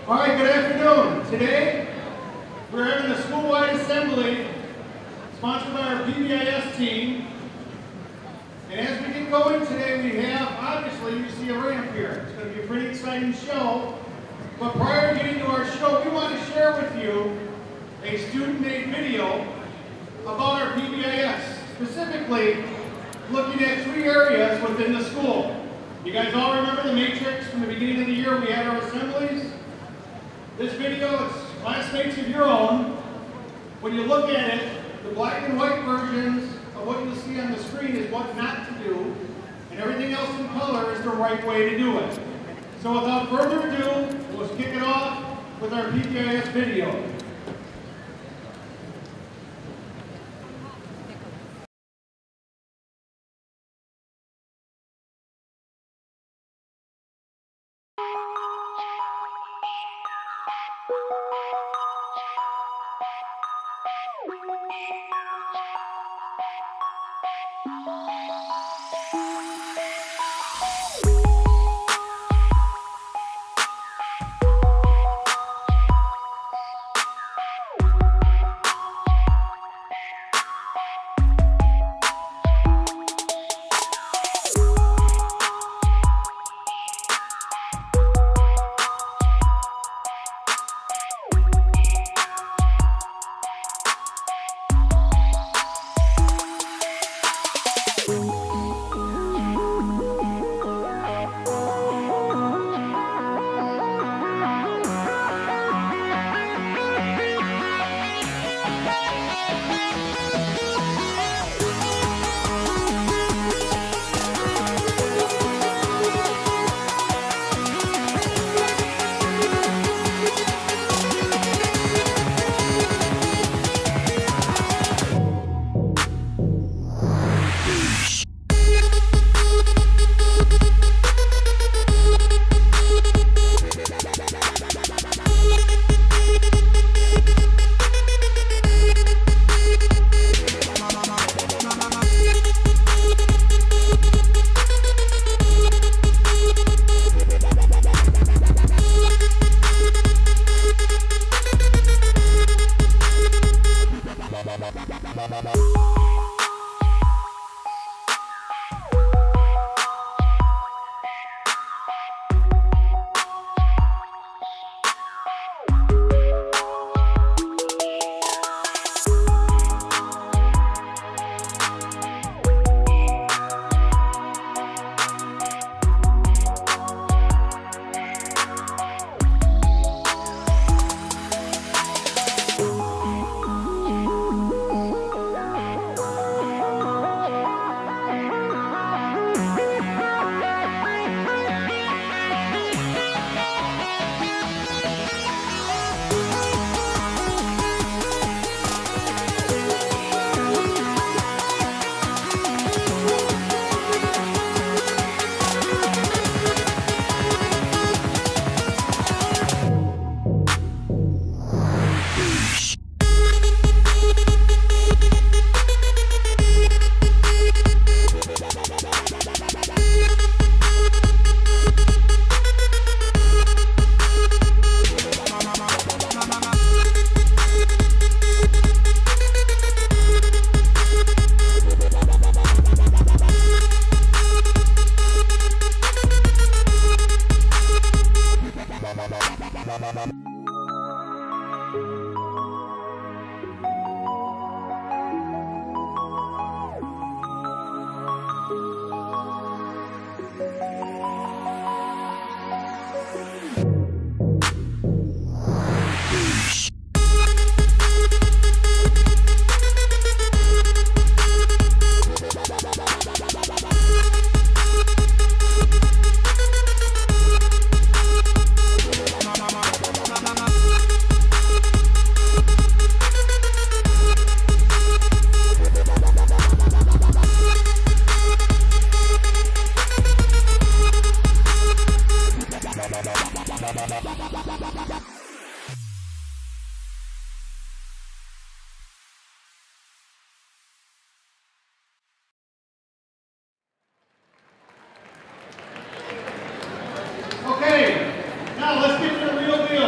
All right, good afternoon. Today, we're having a school-wide assembly sponsored by our PBIS team. And as we get going today, we have, obviously, you see a ramp here. It's going to be a pretty exciting show. But prior to getting to our show, we want to share with you a student-made video about our PBIS, specifically looking at 3 areas within the school. You guys all remember the matrix from the beginning of the year we had our assemblies? This video is classmates of your own. When you look at it, the black and white versions of what you'll see on the screen is what not to do, and everything else in color is the right way to do it. So without further ado, let's kick it off with our PBIS video.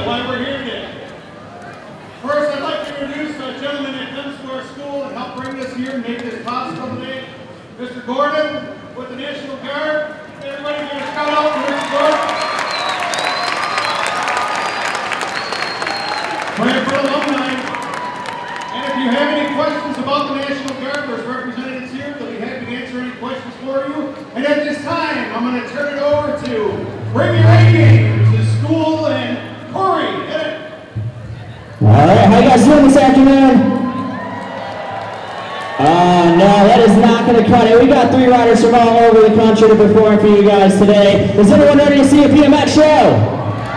why we're here today. First, I'd like to introduce a gentleman that comes to our school and helped bring this here and make this possible today. Mr. Gordon with the National Guard. Everybody give a shout out to Mr. Gordon. Branford alumni. And if you have any questions about the National Guard, there's representatives here. They'll be happy to answer any questions for you. And at this time, I'm going to turn it over to Bring Your A Game to school and Corey. Hit it. All right, how you guys doing this afternoon? No, that is not going to cut it. We got 3 riders from all over the country to perform for you guys today. Is everyone ready to see a BMX show?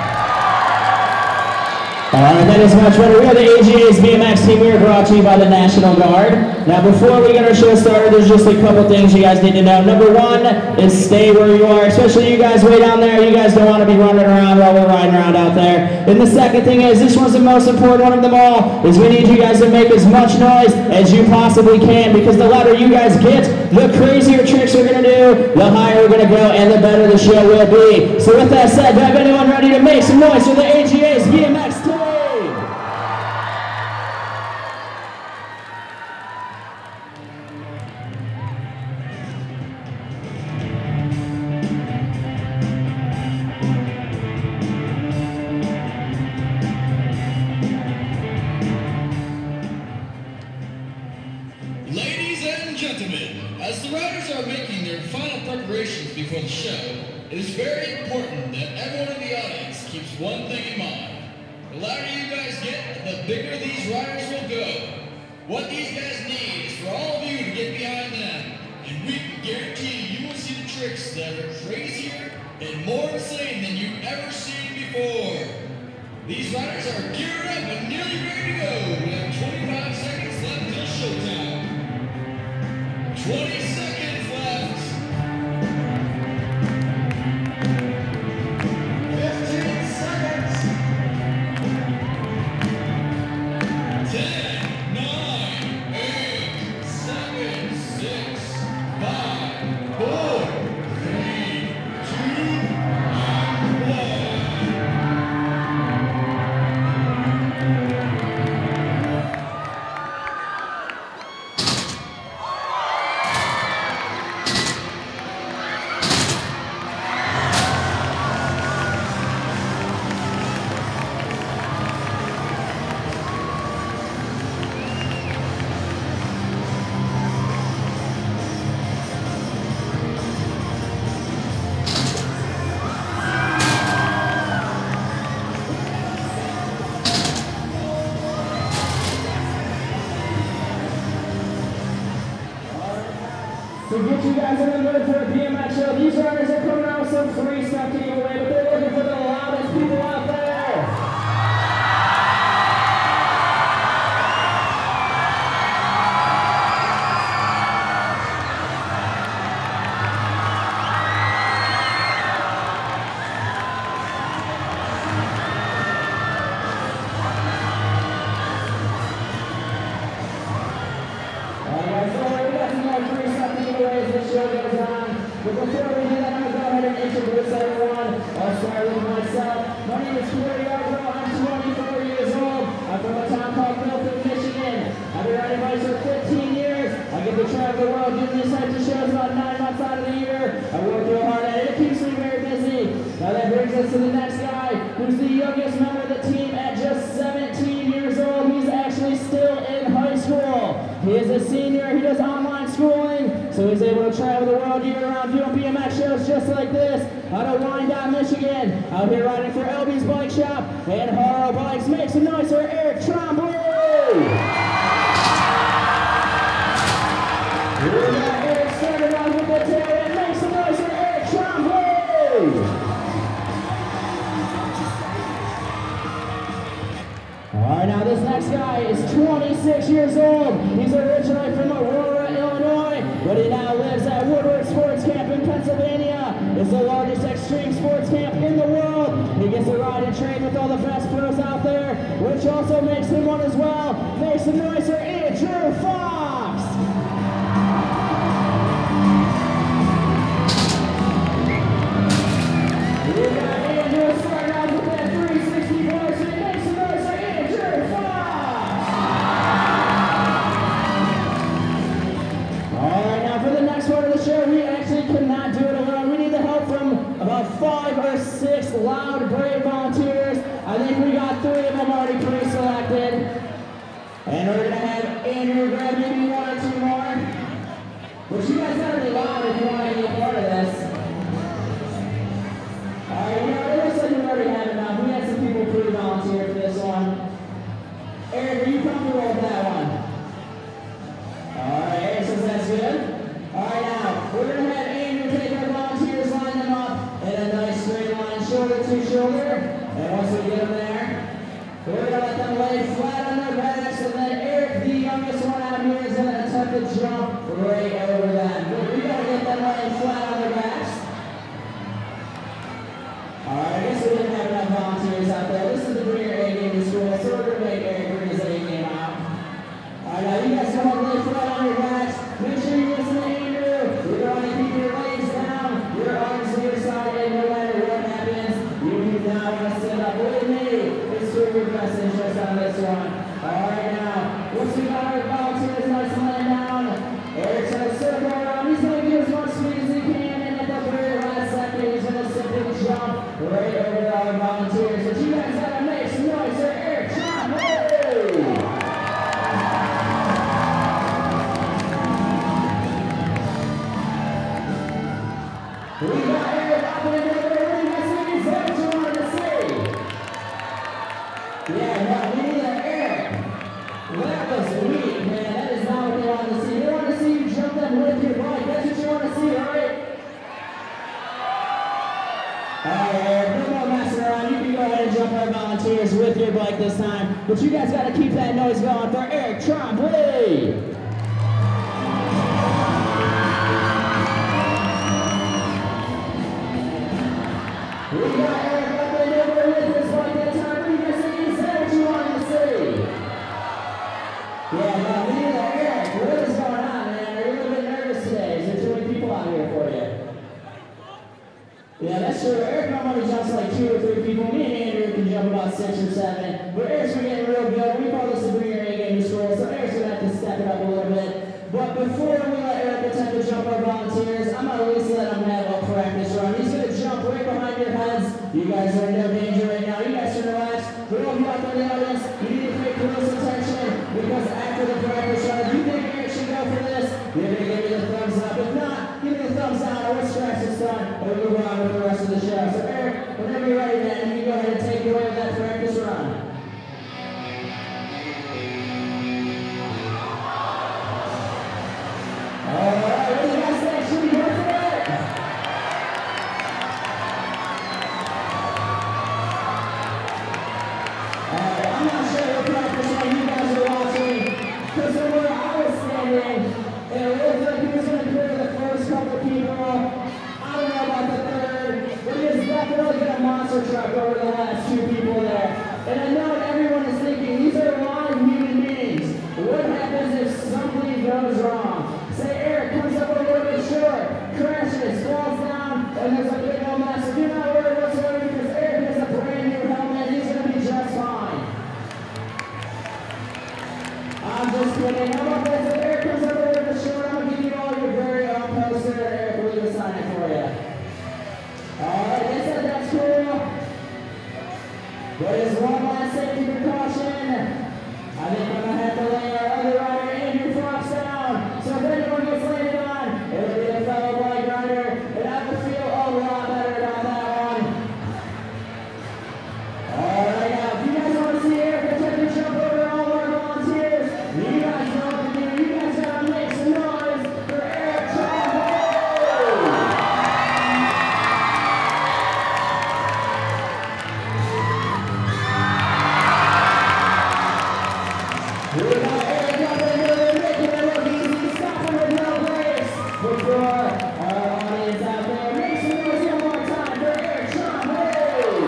All right, that is much better. We are the AGA's BMX team. We are brought to you by the National Guard. Now, before we get our show started, there's just a couple things you guys need to know. Number 1 is stay where you are, especially you guys way down there. You guys don't want to be running around while we're riding around out there. And the second thing is, this one's the most important one of them all, is we need you guys to make as much noise as you possibly can, because the louder you guys get, the crazier tricks we're going to do, the higher we're going to go, and the better the show will be. So with that said, do I have anyone ready to make some noise for the AGA's BMX team? Before the show, it is very important that everyone in the audience keeps one thing in mind. The louder you guys get, the bigger these riders will go. What these guys need is for all of you to get behind them, and we can guarantee you will see the tricks that are crazier and more insane than you've ever seen before. These riders are geared up and nearly ready to go. We have 25 seconds left until showtime. 20 seconds left. 15 seconds. 10, 9, 8, 7, 6, 5, 4, 3, 2, and 1. To get you guys in the mood for a BMX show, these riders are coming out with some free stuff to give away, but they're looking for the loudest people out there. But before we do that, I'm going to go ahead and introduce everyone. I'll start with myself. My name is Corey Argo. I'm 24 years old. I'm from a town called Milford, Michigan. I've been riding bikes for 15 years. I get to travel the world doing these types of shows about 9 months out of the year. I work real hard at it. It keeps me very busy. Now that brings us to the next guy, who's the youngest member of the team at just 17 years old. He's actually still in high school. He is a senior. He does online schooling, so he's able to travel the world year-round doing BMX shows just like this out of Wyandotte, Michigan. Out here riding for LB's Bike Shop and Haro Bikes. Make some noise for Eric Trombley! We got Eric started off with the tail end. Make some noise for Eric Trombley! Alright, now this next guy is 26 years old. He's originally from Aurora, Illinois, but he now lives at Woodward Sports Camp in Pennsylvania. It's the largest extreme sports camp in the world. He gets to ride and train with all the best pros out there, which also makes him one as well. Make some noise for Andrew Fox! We got Andrew starting out with that 360 force. And we're gonna have Andrew grab maybe one or two more. But you guys gotta be loud if you want to be a part of this. Alright, you know, it looks like we already have enough. We had some people pre-volunteer for this one. Eric, are you comfortable with that one? Alright, Eric says that's good. Alright, now, we're gonna have Andrew take our volunteers, line them up in a nice straight line, shoulder to shoulder. And once we get them there, we're gonna let them lay flat on their backs, and then Eric, the youngest one out here, is gonna attempt to jump right over them. We gotta get them laying flat on their backs. Alright, I guess we didn't have enough volunteers out there. This is the Bring Your A Game to School, so we're gonna make Eric bring his A game out. Alright, now you guys come up, lay flat on your backs. Make sure you listen to Andrew. You're going to keep your legs down, your arms to your side, and no matter what happens, you do not want to sit up with me. It's for your best interest on this one. Alright, now, once we got our volunteers nice and laying down, Eric's going to circle around. He's going to give as much speed as he can, and at the very last second, he's going to simply jump right over our volunteers. But you guys got to make some noise for Eric. Jump! Hey! We got Eric up and over. What do you guys think? Is that what you wanted to see? Yeah, no, we need an Eric. That was weak, man. That is not what they wanted to see. They want to see you jump them with your bike. That's what you want to see, right? Alright, Eric, no more messing around. You can go ahead and jump our volunteers with your bike this time. But you guys got to keep that noise going for Eric Trombley. We got Eric up and over with his bike that time. What do you guys think? Is that what you wanted to see? Yeah, no, we need an Eric. What is going on, man? Are you a little bit nervous today? Is there too many people out here for you? Yeah, that's true. Eric normally jumps like 2 or 3 people. Me and Andrew can jump about 6 or 7. But Eric's been getting real good. We call this the Bring Your A Game to School, so Eric's going to have to step it up a little bit. But before we let Eric attempt to jump our volunteers, I'm going to at least let him have a practice run. He's going to jump right behind your heads. You guys are in no danger right now. You guys can relax. For all of you out there in the audience, you need to pay close attention because after the practice run, if you think Eric should go for this, you're going to give me the thumbs up. If not, give me the thumbs down. I want scratch this done, and we'll move on with the rest of the show. So Eric, whenever you're ready, man, you can go ahead and take it away with that practice run. Alright, what do you guys think? Should we go for it? Alright, I'm not sure what practice run you guys are watching, because from where I was standing, it looked like he was going to clear the first couple people. I don't know about the third, but he has definitely got a monster truck over the last 2 people there. And I know everyone is thinking, these are live human beings. What happens if something goes wrong? Say Eric comes up a little bit short, crashes, falls down, and there's a big old mess. So do not worry whatsoever because Eric has a brand new helmet. He's going to be just fine. I'm just kidding. How about this? If Eric comes up a little bit short, I'm going to give you all your very own poster, and Eric will leave a sign it for you. Alright, they said that's cool. But as one last safety precaution, I think I'm going to have to lay our other rider, Andrew Fox, down. So if anyone gets landed on, it'll be a fellow bike rider, and I will feel a lot better about that one. Alright, now, if you guys want to see Eric attempt to jump over all of our volunteers, you guys know what to do. You guys got to make some noise for Eric Trombley! We got Eric up and over, making it look easy, stopping with no brakes. Before our audience out there, make some noise one more time for Eric Trombley!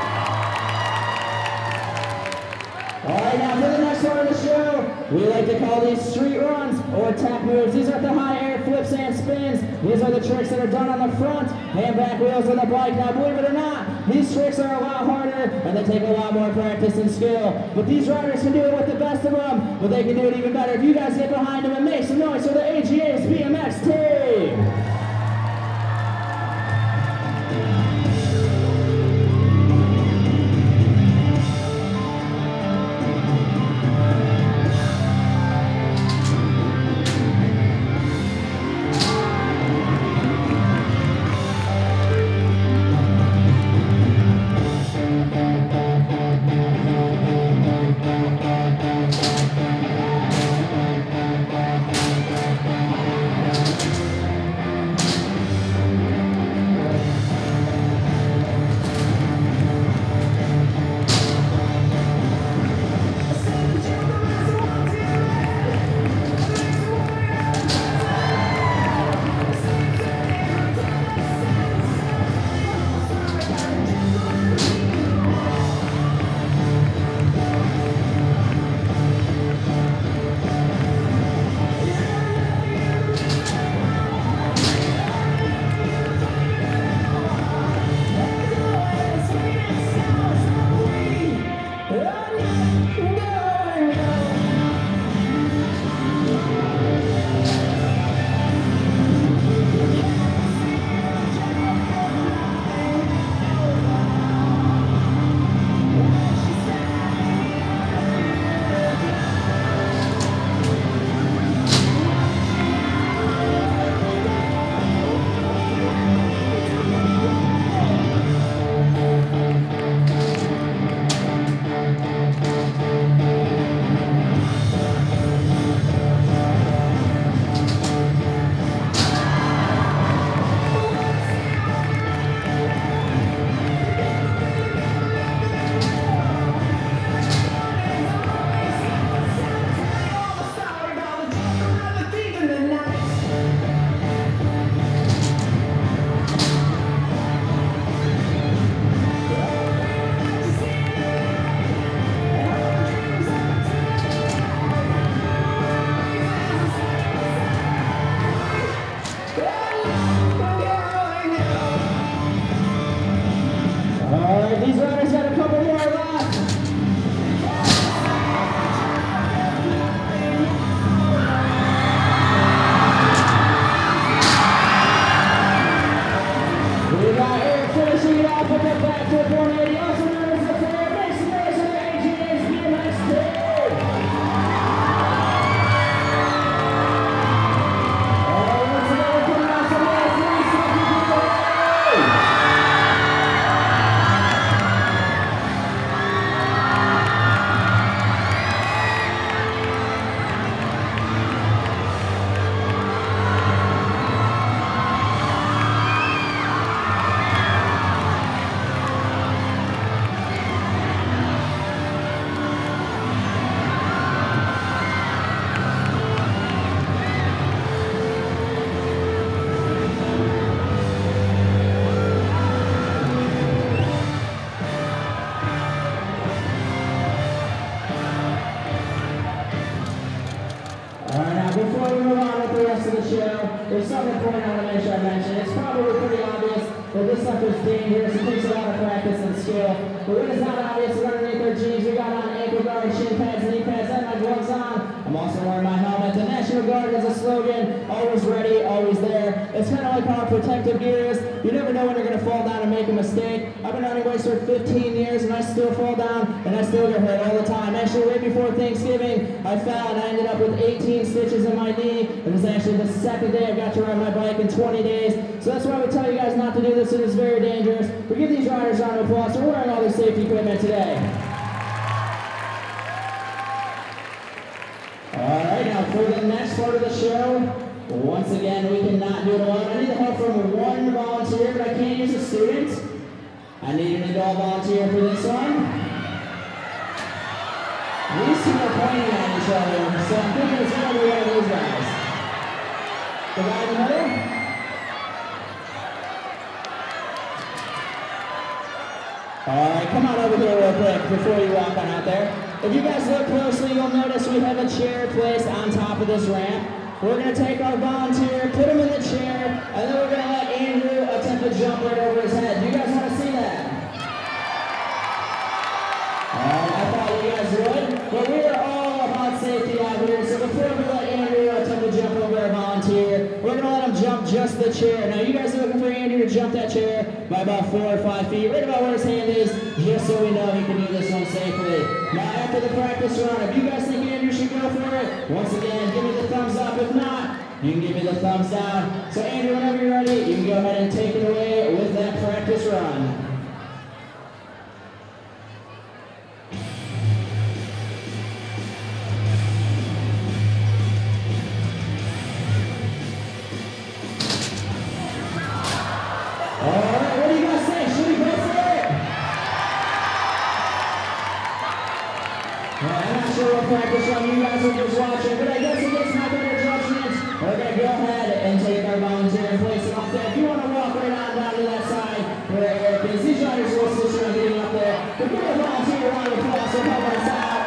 Alright, now for the next part of the show, we like to call these street runs or tap moves. These are the high air flips and spins. These are the tricks that are done on the front and back wheels of the bike. Now, believe it or not, these tricks are a lot harder and they take a lot more practice and skill. But these riders can do it with the best of them, but they can do it even better if you guys get behind them and make some noise for the AGA's BMX team. show, there's something important I want to make sure I mention. It's probably pretty obvious that this stuff is dangerous. It takes a lot of practice and skill. But when it's not obvious, we're underneath our jeans. We got on ankle guards, shin pads, knee pads, and my gloves on. I'm also wearing my helmet. The National Guard has a slogan, always ready, always there. It's kind of like how protective gear is. You never know when you're going to fall down and make a mistake. I've been running weights for 15 years and I still fall down and I still get hurt all the time. Actually, right before Thanksgiving, I fell and I ended up with 18 stitches in my knee. It was actually the second day I got to ride my bike in 20 days. So that's why we tell you guys not to do this. It is very dangerous. We give these riders a round of applause for wearing all their safety equipment today. Alright, now for the next part of the show, once again, we cannot do it alone. I need the help from one volunteer, but I can't use a student. I need an adult volunteer for this one. These two are pointing at each other, so I'm thinking it's going to be one of these guys. The guy in the middle? Alright, come on over here real quick before you walk on out there. If you guys look closely, you'll notice we have a chair placed on top of this ramp. We're going to take our volunteer, put him in the chair, and then we're going to let Andrew attempt to jump right over his head. Do you guys want to see that? I thought you guys would, but we are all about safety out here, so before we let Andrew attempt to jump over our volunteer, we're going to let him jump just the chair. Now you guys are looking for Andrew to jump that chair by about 4 or 5 feet, right about where his hand is, just so we know he can do this one safely. Now after the practice run, if you guys think Andrew should go for it, once again, give me the thumbs up. If not, you can give me the thumbs down. So Andrew, whenever you're ready, you can go ahead and take it away with that practice run. Alright, what do you guys say? Should we go for it? I'm not sure what practice run you guys are just watching, but I guess against my better judgment, we're going to go ahead and take our volunteer and place him up there. If you want to walk right on down to that side where Eric is, these riders will assist you on getting up there. But give our volunteer a round of applause for helping us out.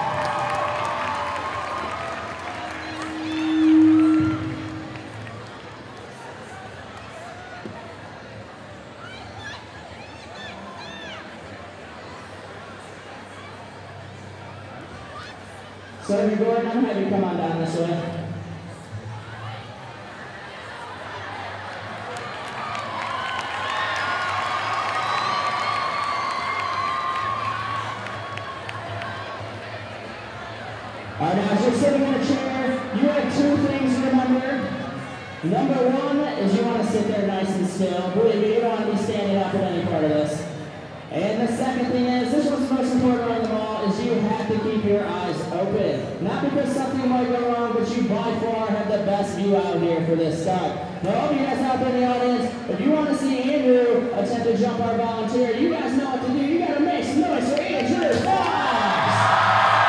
So if you're going, I'm going to have you come on down this way. Alright, now as you're sitting in a chair, you have 2 things to remember. Number 1 is you want to sit there nice and still. Believe me, you don't want to be standing up at any part of this. And the second thing is, this one's the most important on them all, is you have to keep your eyes open. Not because something might go wrong, but you by far have the best view out here for this stuff. Now all of you guys out there in the audience, if you want to see Andrew attempt to jump our volunteer, you guys know what to do. You got to make some noise for Andrew Fox!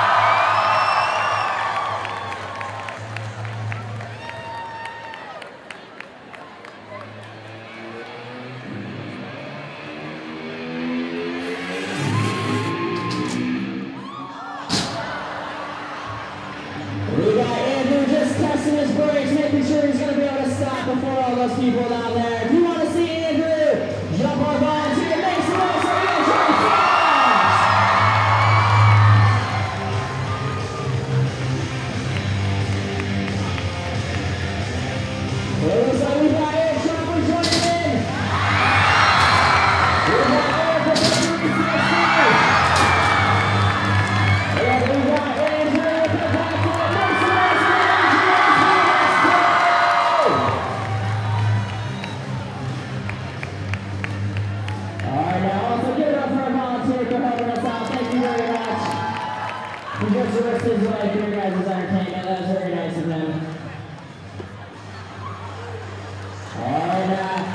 Making sure he's going to be able to stop before all those people down there. If you want to see Andrew jump our volunteer, make some noise for Andrew Fox! It looks like we got Air Chopper joining in. We got Air for the 360. And we got Andrew with the back foot. Make some noise for Alright, now also give it up for our volunteer for helping us out. Thank you very much. He just risked his life for your guys' entertainment. That was very nice of him. Alright, now.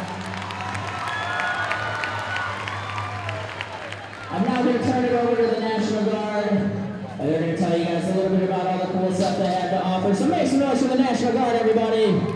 I'm now going to turn it over to the National Guard. And they're going to tell you guys a little bit about all the cool stuff they have to offer. So make some noise for the National Guard, everybody.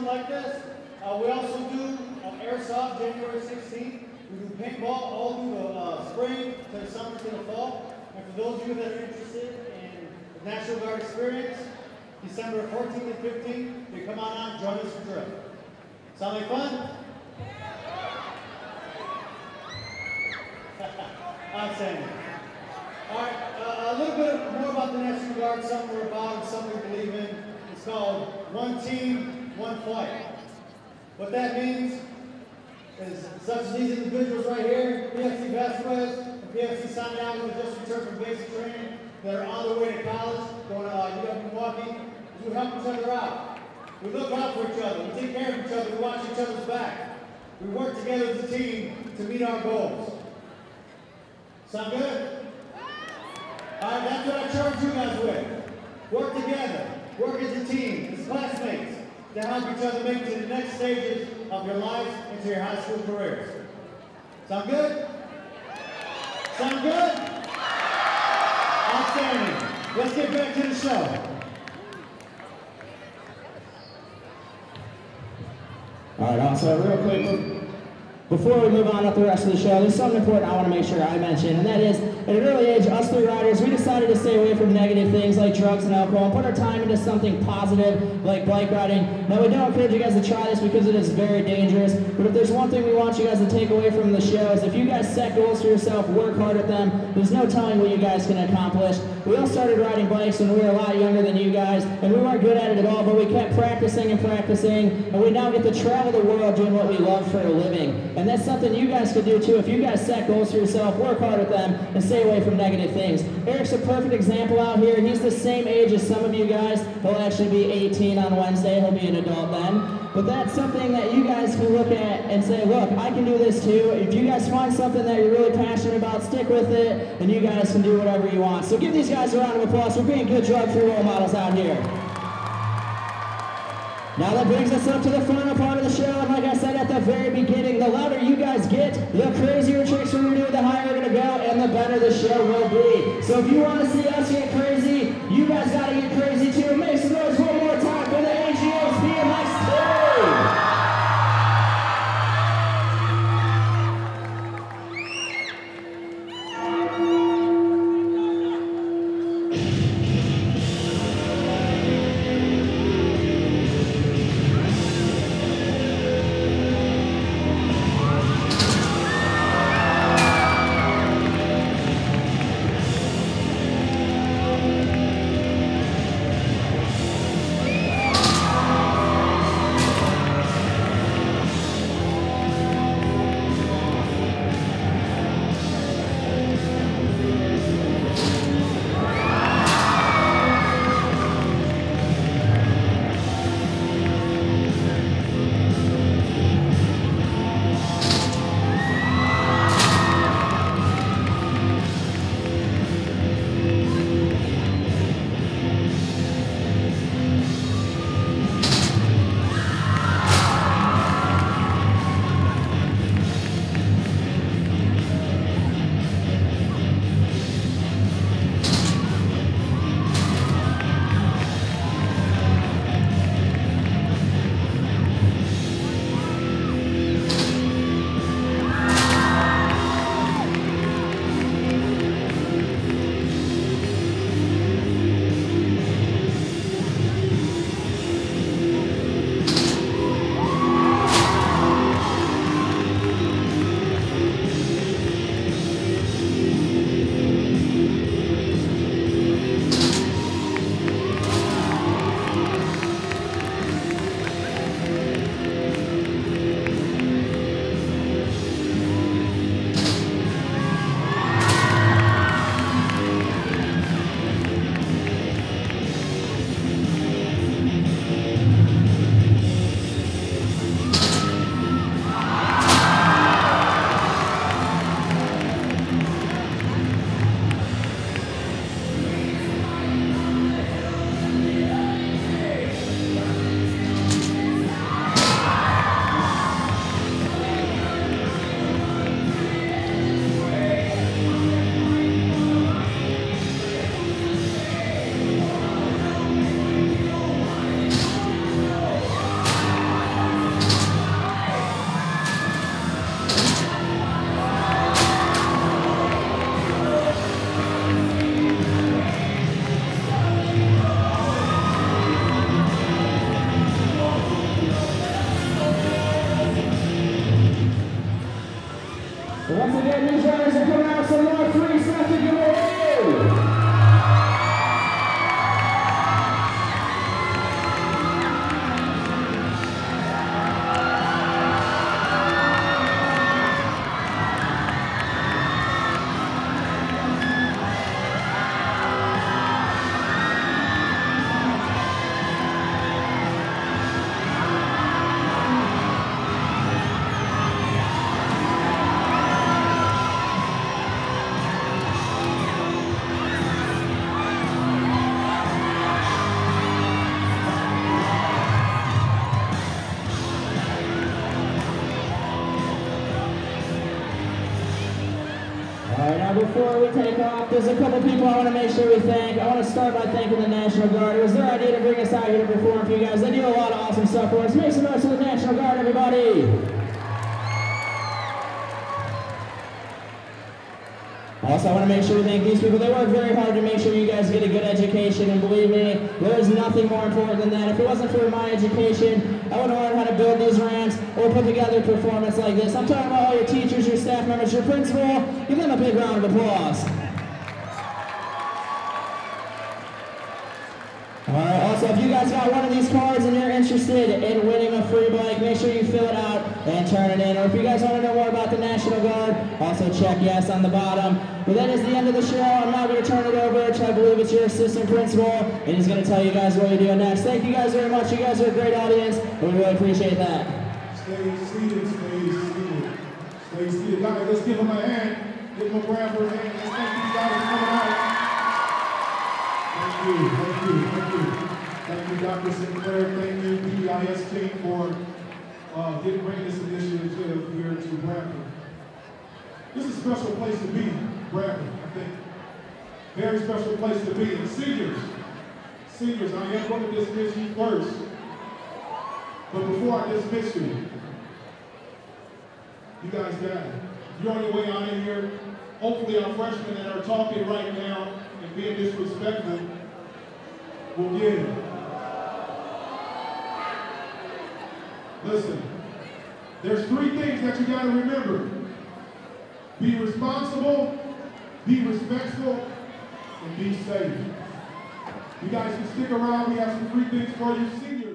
something like this. We also do airsoft January 16th. We do paintball all through the spring to the summer to the fall. And for those of you that are interested in the National Guard experience, December 14th and 15th, you come on out and join us for drill. Sound like fun? Outstanding. All right, a little bit more about the National Guard, something we're about and something we believe in. It's called One Team, One Fight. What that means is such as these individuals right here, PFC Vasquez and PFC Santiago, who just returned from basic training, that are on their way to college, going to UW Milwaukee, we help each other out. We look out for each other, we take care of each other, we watch each other's back. We work together as a team to meet our goals. Sound good? All right, that's what I charge you guys with. Work together, work as a team, as classmates, to help each other make it to the next stages of your lives and to your high school careers. Sound good? Sound good? Outstanding. Let's get back to the show. All right, also real quick, before we move on with the rest of the show, there's something important I want to make sure I mention, and that is, at an early age, us three riders, we decided to stay away from negative things like drugs and alcohol and put our time into something positive like bike riding. Now, we don't encourage you guys to try this because it is very dangerous, but if there's one thing we want you guys to take away from the show is if you guys set goals for yourself, work hard at them, there's no telling what you guys can accomplish. We all started riding bikes when we were a lot younger than you guys, and we weren't good at it at all, but we kept practicing and practicing, and we now get to travel the world doing what we love for a living. And that's something you guys could do too. If you guys set goals for yourself, work hard at them, and stay away from negative things. Eric's a perfect example out here. He's the same age as some of you guys. He'll actually be 18 on Wednesday. He'll be an adult then. But that's something that you guys can look at and say, look, I can do this too. If you guys find something that you're really passionate about, stick with it, and you guys can do whatever you want. So give these guys a round of applause for being good drug-free role models out here. Now that brings us up to the final part of the show, and like I said at the very beginning, the louder you guys get, the crazier tricks we're going to do, the higher we're going to go, and the better the show will be. So if you want to see us get crazy, you guys got to get crazy too. Make some noise one more time for the AGO's BMX team! before we take off, there's a couple people I want to make sure we thank. I want to start by thanking the National Guard. It was their idea to bring us out here to perform for you guys. They do a lot of awesome stuff for us. Make some noise for the National Guard, everybody. Also, I want to make sure we thank these people. They work very hard to make sure you guys get a good education, and believe me, there is nothing more important than that. If it wasn't for my education, I wouldn't learn how to build these ramps or put together a performance like this. I'm talking about all your teachers, your staff members, your principal. Give them a big round of applause. Alright, also if you guys got one of these cards and you're interested in winning a free bike, make sure you fill it out and turn it in. Or if you guys want to know more about the National Guard, also check yes on the bottom. But that is the end of the show. I'm now going to turn it over to, I believe it's your assistant principal, and he's going to tell you guys what you're doing next. Thank you guys very much. You guys are a great audience, and we really appreciate that. Stay seated, stay seated. Stay seated. Guys, let's give him a hand. Give him a Bradford hand. Let's thank these guys for coming out. Thank you, thank you, thank you. Thank you, Dr. Sinclair. Thank you, PBIS team, for bringing this initiative here to Bradford. This is a special place to be, Bradford, I think. Very special place to be. And seniors, I am going to dismiss you first. But before I dismiss you, you guys got it. If you're on your way out in here, hopefully our freshmen that are talking right now and being disrespectful will get it. Listen, there's three things that you got to remember. Be responsible, be respectful, and be safe. You guys can stick around. We have some free things for you. Seniors.